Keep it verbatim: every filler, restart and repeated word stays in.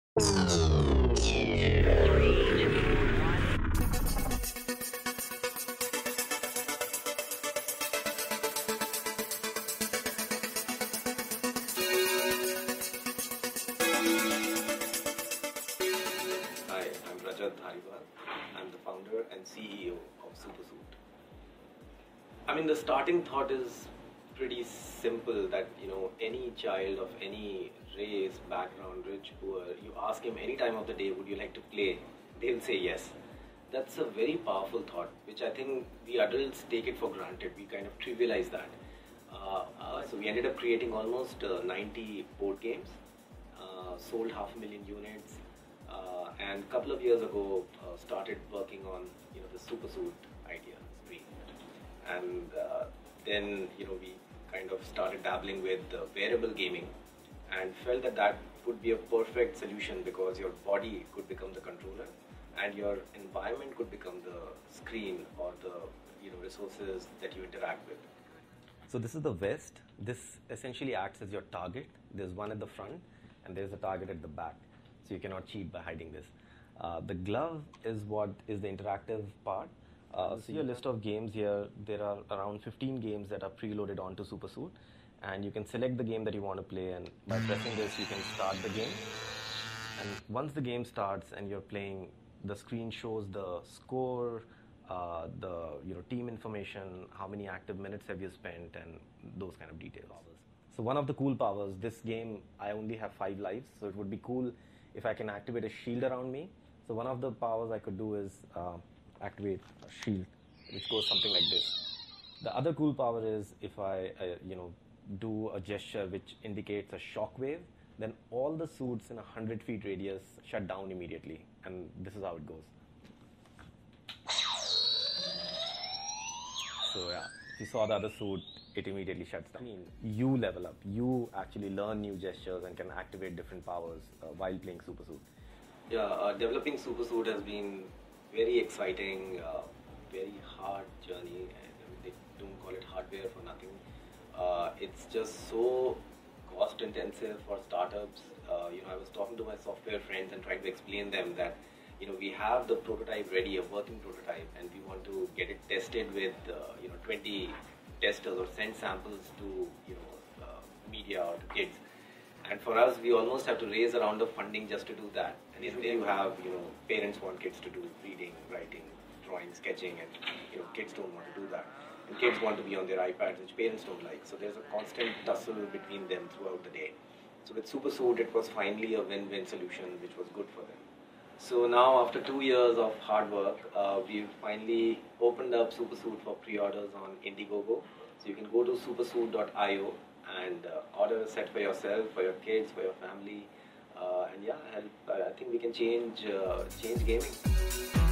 Hi, I'm Rajat Dhariwal. I'm the founder and C E O of Supersuit. I mean, the starting thought is pretty simple that, you know, any child of any race, background, rich, poor, you ask him any time of the day, would you like to play? They'll say yes. That's a very powerful thought, which I think we adults take it for granted. We kind of trivialize that. Uh, uh, so we ended up creating almost uh, ninety board games, uh, sold half a million units, uh, and a couple of years ago uh, started working on you know the Supersuit idea, dream. And uh, then you know we kind of started dabbling with uh, wearable gaming, and felt that that would be a perfect solution because your body could become the controller, and your environment could become the screen or the you know resources that you interact with. So this is the vest. This essentially acts as your target. There's one at the front and there's a target at the back. So you cannot cheat by hiding this. Uh, the glove is what is the interactive part. Uh, see a list of games here. There are around fifteen games that are preloaded onto Supersuit, and you can select the game that you want to play, and by pressing this you can start the game. And once the game starts and you're playing, the screen shows the score, uh, the you know team information, how many active minutes have you spent, and those kind of details. So one of the cool powers, this game, I only have five lives, so it would be cool if I can activate a shield around me. So one of the powers I could do is uh, activate a shield, which goes something like this. The other cool power is if I uh, you know do a gesture which indicates a shock wave, then all the suits in a hundred feet radius shut down immediately, and this is how it goes. So yeah, if you saw the other suit, it immediately shuts down. I mean, you level up. You actually learn new gestures and can activate different powers uh, while playing Supersuit. Yeah, uh, developing Supersuit has been very exciting, uh, very hard journey, and I mean, they don't call it hardware for nothing. Uh, it's just so cost intensive for startups. Uh, you know, I was talking to my software friends and trying to explain them that you know we have the prototype ready, a working prototype, and we want to get it tested with uh, you know twenty testers or send samples to you know uh, media or to kids. And for us, we almost have to raise a round of funding just to do that. And if you have you know parents want kids to do reading, writing, drawing, sketching, and you know kids don't want to do that. And kids want to be on their iPads, which parents don't like. So there's a constant tussle between them throughout the day. So with Supersuit, it was finally a win-win solution, which was good for them. So now, after two years of hard work, uh, we've finally opened up Supersuit for pre-orders on Indiegogo. So you can go to supersuit dot i o and uh, order a set for yourself, for your kids, for your family, uh, and yeah, help, I think we can change uh, change gaming.